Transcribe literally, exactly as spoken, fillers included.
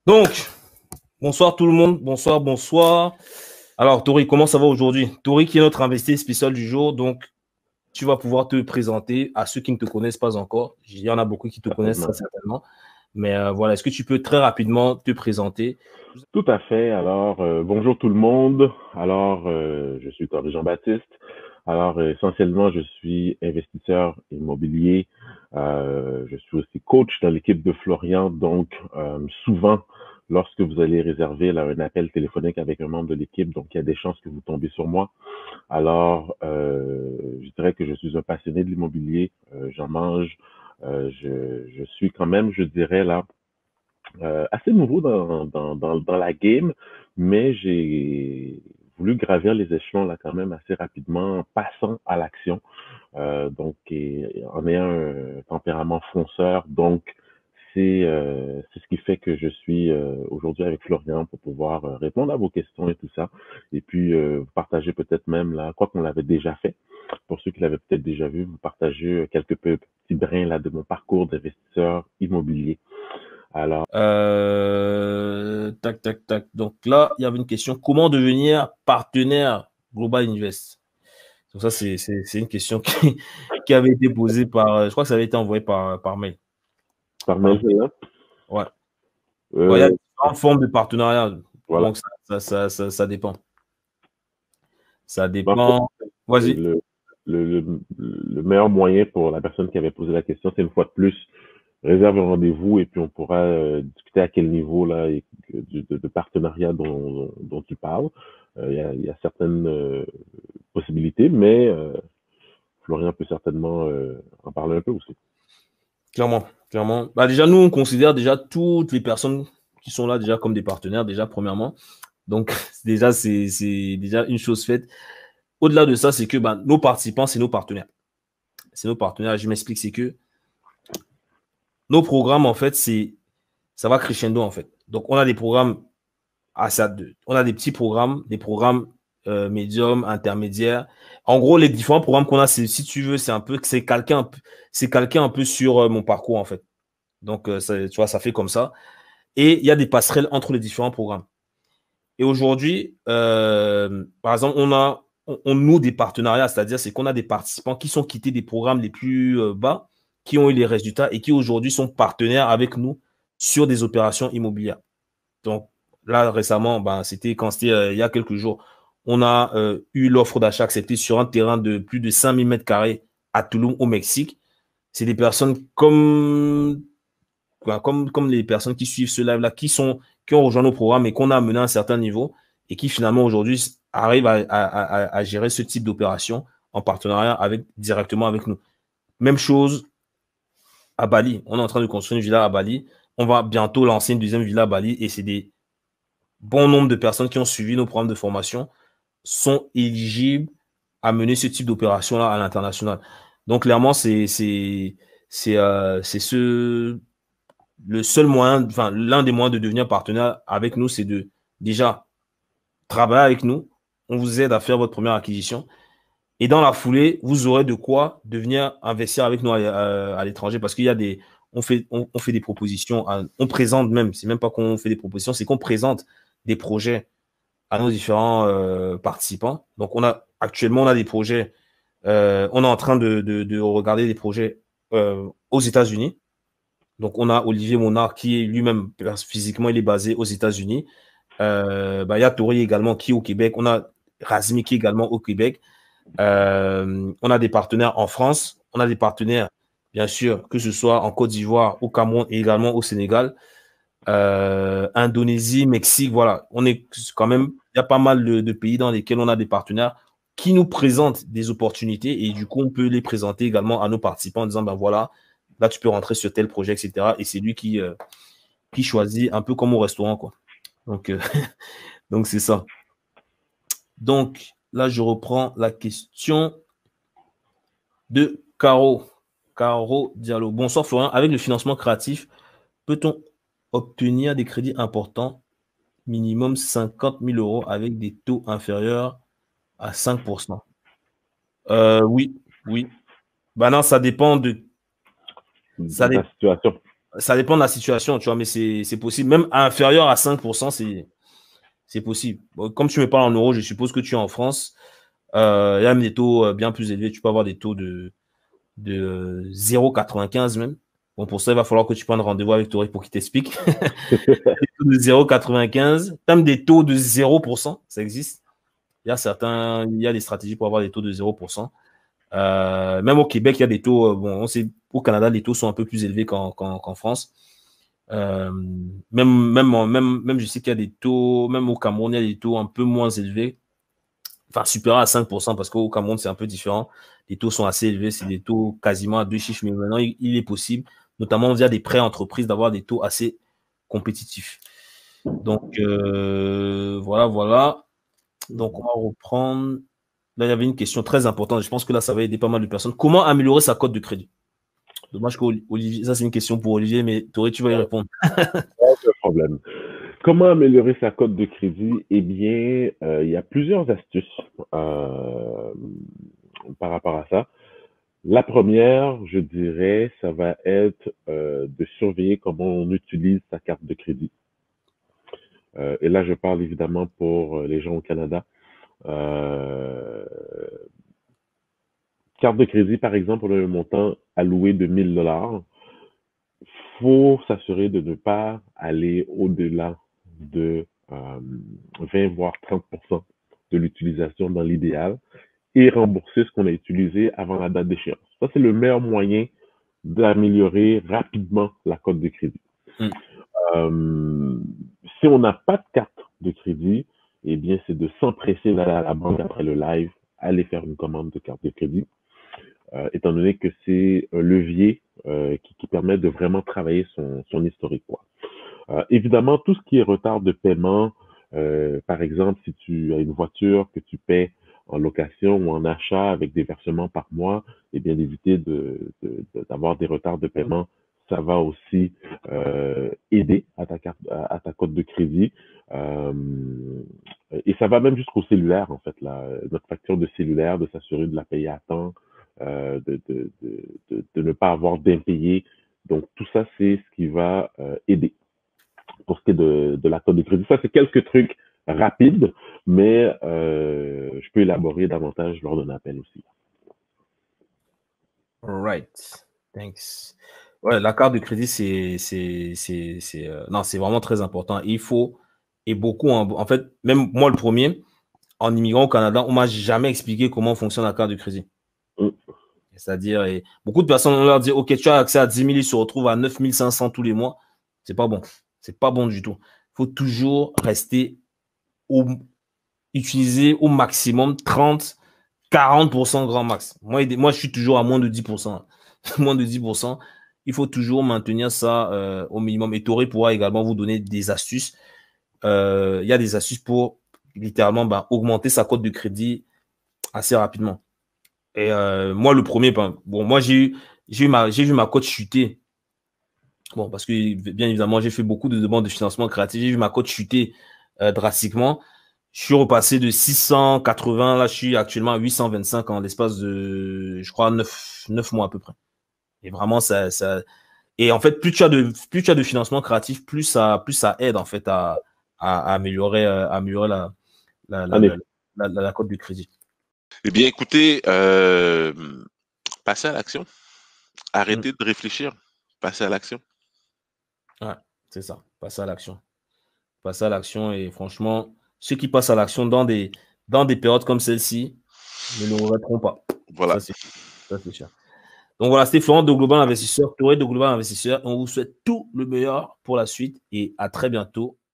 Donc, bonsoir tout le monde. Bonsoir, bonsoir. Alors, Tori, comment ça va aujourd'hui? Tori qui est notre invité spécial du jour. Donc, tu vas pouvoir te présenter à ceux qui ne te connaissent pas encore. Il y en a beaucoup qui te connaissent très certainement. Mais euh, voilà, est-ce que tu peux très rapidement te présenter? Tout à fait. Alors, euh, bonjour tout le monde. Alors, euh, je suis Tori Jean-Baptiste. Alors, euh, essentiellement, je suis investisseur immobilier. Euh, je suis aussi coach dans l'équipe de Florian. Donc, euh, souvent, lorsque vous allez réserver là, un appel téléphonique avec un membre de l'équipe, donc il y a des chances que vous tombez sur moi. Alors, euh, je dirais que je suis un passionné de l'immobilier. Euh, j'en mange. Euh, je, je suis quand même, je dirais là, euh, assez nouveau dans, dans, dans, dans la game, mais j'ai voulu gravir les échelons là quand même assez rapidement en passant à l'action. Euh, donc, et, en ayant un tempérament fonceur, donc c'est euh, c'est ce qui fait que je suis euh, aujourd'hui avec Florian pour pouvoir euh, répondre à vos questions et tout ça. Et puis, euh, vous partagez peut-être même là, quoi qu'on l'avait déjà fait. Pour ceux qui l'avaient peut-être déjà vu, vous partagez quelques petits brins là de mon parcours d'investisseur immobilier. Alors, Euh, tac, tac, tac. Donc là, il y avait une question. Comment devenir partenaire Global Invest? Donc ça, c'est une question qui, qui avait été posée par, je crois que ça avait été envoyé par, par mail. par Par mail, mail. là. Ouais. Bon, il y a Euh, différentes formes de partenariat. voilà. Donc, ça, ça, ça, ça, ça dépend. Ça Donc, ouais, dépend. Vas-y. le, le, le, le meilleur moyen pour la personne qui avait posé la question, c'est une fois de plus, réserve un rendez-vous et puis on pourra euh, discuter à quel niveau là et, de, de, de partenariat dont, dont tu parles. Euh, Il y, a, y a certaines euh, possibilités, mais euh, Florian peut certainement euh, en parler un peu aussi. Clairement. Clairement. Bah, déjà, nous, on considère déjà toutes les personnes qui sont là déjà comme des partenaires, déjà, premièrement. Donc, déjà, c'est déjà une chose faite. Au-delà de ça, c'est que bah, nos participants, c'est nos partenaires. C'est nos partenaires. Je m'explique, c'est que nos programmes, en fait, c'est ça va crescendo, en fait. Donc, on a des programmes à ça, on a des petits programmes, des programmes euh, médiums, intermédiaires. En gros, les différents programmes qu'on a, si tu veux, c'est un peu, c'est calqué un peu, c'est calqué un peu sur euh, mon parcours, en fait. Donc, euh, ça, tu vois, ça fait comme ça. Et il y a des passerelles entre les différents programmes. Et aujourd'hui, euh, par exemple, on a, on, on noue des partenariats, c'est-à-dire c'est qu'on a des participants qui sont quittés des programmes les plus euh, bas, qui ont eu les résultats et qui aujourd'hui sont partenaires avec nous sur des opérations immobilières. Donc là, récemment, ben, c'était quand c'était euh, il y a quelques jours, on a euh, eu l'offre d'achat acceptée sur un terrain de plus de cinq mille mètres carrés à Tulum, au Mexique. C'est des personnes comme comme, comme les personnes qui suivent ce live-là, qui, sont, qui ont rejoint nos programmes et qu'on a amené à un certain niveau et qui finalement aujourd'hui arrivent à, à, à, à gérer ce type d'opération en partenariat avec, directement avec nous. Même chose à Bali. On est en train de construire une villa à Bali. On va bientôt lancer une deuxième villa à Bali et c'est des bons nombres de personnes qui ont suivi nos programmes de formation sont éligibles à mener ce type d'opération-là à l'international. Donc clairement, c'est c'est euh, ce le seul moyen, enfin, l'un des moyens de devenir partenaire avec nous, c'est de déjà travailler avec nous. On vous aide à faire votre première acquisition. Et dans la foulée, vous aurez de quoi devenir investir avec nous à, à, à l'étranger parce qu'il y a des, on fait, on, on fait des propositions, à, on présente même, c'est même pas qu'on fait des propositions, c'est qu'on présente des projets à nos différents euh, participants. Donc, on a actuellement, on a des projets, euh, on est en train de, de, de regarder des projets euh, aux États-Unis. Donc, on a Olivier Monard qui est lui-même, physiquement, il est basé aux États-Unis. Euh, bah, il y a Tori également qui est au Québec. On a Razmi qui est également au Québec. Euh, on a des partenaires en France. On a des partenaires, bien sûr, que ce soit en Côte d'Ivoire, au Cameroun et également au Sénégal. Euh, Indonésie, Mexique, voilà. On est quand même, il y a pas mal de, de pays dans lesquels on a des partenaires qui nous présentent des opportunités et du coup, on peut les présenter également à nos participants en disant, ben voilà, là, tu peux rentrer sur tel projet, et cetera. Et c'est lui qui, euh, qui choisit un peu comme au restaurant, quoi. Donc, euh, donc c'est ça. Donc, là, je reprends la question de Caro. Caro Diallo. Bonsoir, Florian. Avec le financement créatif, peut-on obtenir des crédits importants, minimum cinquante mille euros, avec des taux inférieurs à cinq pour cent? Euh, oui, oui. Ben non, ça dépend de. Ça De ta dépend. situation. ça dépend de la situation, tu vois, mais c'est possible. Même inférieur à cinq pour cent, c'est possible. Bon, comme tu me parles en euros, je suppose que tu es en France. Euh, il y a même des taux bien plus élevés. Tu peux avoir des taux de, de zéro virgule quatre-vingt-quinze même. Bon, pour ça, il va falloir que tu prennes rendez-vous avec Tori pour qu'il t'explique. Des taux de zéro virgule quatre-vingt-quinze. Même des taux de zéro pour cent, ça existe. Il y a certains, il y a des stratégies pour avoir des taux de zéro pour cent. Euh, même au Québec, il y a des taux, bon, on sait, au Canada, les taux sont un peu plus élevés qu'en qu'en, qu'en France. Euh, même, même, même, même, je sais qu'il y a des taux, même au Cameroun, il y a des taux un peu moins élevés, enfin supérieurs à cinq pour cent, parce qu'au Cameroun, c'est un peu différent. Les taux sont assez élevés, c'est des taux quasiment à deux chiffres, mais maintenant, il, il est possible, notamment via des prêts entreprises, d'avoir des taux assez compétitifs. Donc, euh, voilà, voilà. Donc, on va reprendre. Là, il y avait une question très importante. Je pense que là, ça va aider pas mal de personnes. Comment améliorer sa cote de crédit? Dommage que Olivier, ça c'est une question pour Olivier, mais Tori, tu vas y répondre. Aucun problème. Comment améliorer sa cote de crédit? Eh bien, euh, il y a plusieurs astuces euh, par rapport à ça. La première, je dirais, ça va être euh, de surveiller comment on utilise sa carte de crédit. Euh, et là, je parle évidemment pour les gens au Canada. Euh, carte de crédit, par exemple, pour le montant alloué de mille dollars, il faut s'assurer de ne pas aller au-delà de euh, vingt voire trente pour cent de l'utilisation dans l'idéal et rembourser ce qu'on a utilisé avant la date d'échéance. Ça, c'est le meilleur moyen d'améliorer rapidement la cote de crédit. Mm. Euh, si on n'a pas de carte de crédit, eh bien, c'est de s'empresser d'aller à la banque après le live, aller faire une commande de carte de crédit, euh, étant donné que c'est un levier euh, qui, qui permet de vraiment travailler son, son historique, quoi. Euh, évidemment, tout ce qui est retard de paiement, euh, par exemple, si tu as une voiture que tu paies en location ou en achat avec des versements par mois, et bien d'éviter de, de, de, d'avoir des retards de paiement, ça va aussi euh, aider à ta carte, à, à ta cote de crédit. Euh, et ça va même jusqu'au cellulaire, en fait, là, notre facture de cellulaire, de s'assurer de la payer à temps, euh, de, de, de, de, de ne pas avoir d'impayés. Donc, tout ça, c'est ce qui va euh, aider pour ce qui est de, de la cote de crédit. Ça, c'est quelques trucs rapides, mais euh, je peux élaborer davantage lors d'un appel aussi. All right. Thanks. Ouais, la carte de crédit, c'est c'est c'est c'est euh, non, c'est vraiment très important. Il faut et beaucoup en, en fait, même moi le premier en immigrant au Canada, on m'a jamais expliqué comment fonctionne la carte de crédit. Mm. C'est-à-dire, et beaucoup de personnes on leur dit OK, tu as accès à dix mille, ils se retrouvent à neuf mille cinq cents tous les mois. C'est pas bon. C'est pas bon du tout. Il faut toujours rester au utiliser au maximum trente quarante pour cent grand max. Moi, moi, je suis toujours à moins de dix pour cent. Moins de dix pour cent. Il faut toujours maintenir ça euh, au minimum. Et Tori pourra également vous donner des astuces. Euh, il y a des astuces pour littéralement bah, augmenter sa cote de crédit assez rapidement. Et euh, moi, le premier, ben, bon, moi, j'ai eu, j'ai eu ma, j'ai vu ma cote chuter. Bon, parce que bien évidemment, j'ai fait beaucoup de demandes de financement créatif. J'ai vu ma cote chuter euh, drastiquement. Je suis repassé de six cent quatre-vingts, là je suis actuellement à huit cent vingt-cinq en l'espace de, je crois, neuf, neuf mois à peu près. Et vraiment, ça, ça... Et en fait, plus tu as de, plus tu as de financement créatif, plus ça, plus ça aide en fait à, à, à améliorer, à améliorer la, la, la, la, la, la, la cote du crédit. Eh bien, écoutez, euh, passez à l'action. Arrêtez mmh. de réfléchir. Passez à l'action. Ouais, c'est ça. Passez à l'action. Passez à l'action et franchement, ceux qui passent à l'action dans des, dans des périodes comme celle-ci ne le regretteront pas. Voilà. Ça, c'est sûr. Donc voilà, c'était Florent de Global Investisseur, Tori de Global Investisseur. On vous souhaite tout le meilleur pour la suite et à très bientôt.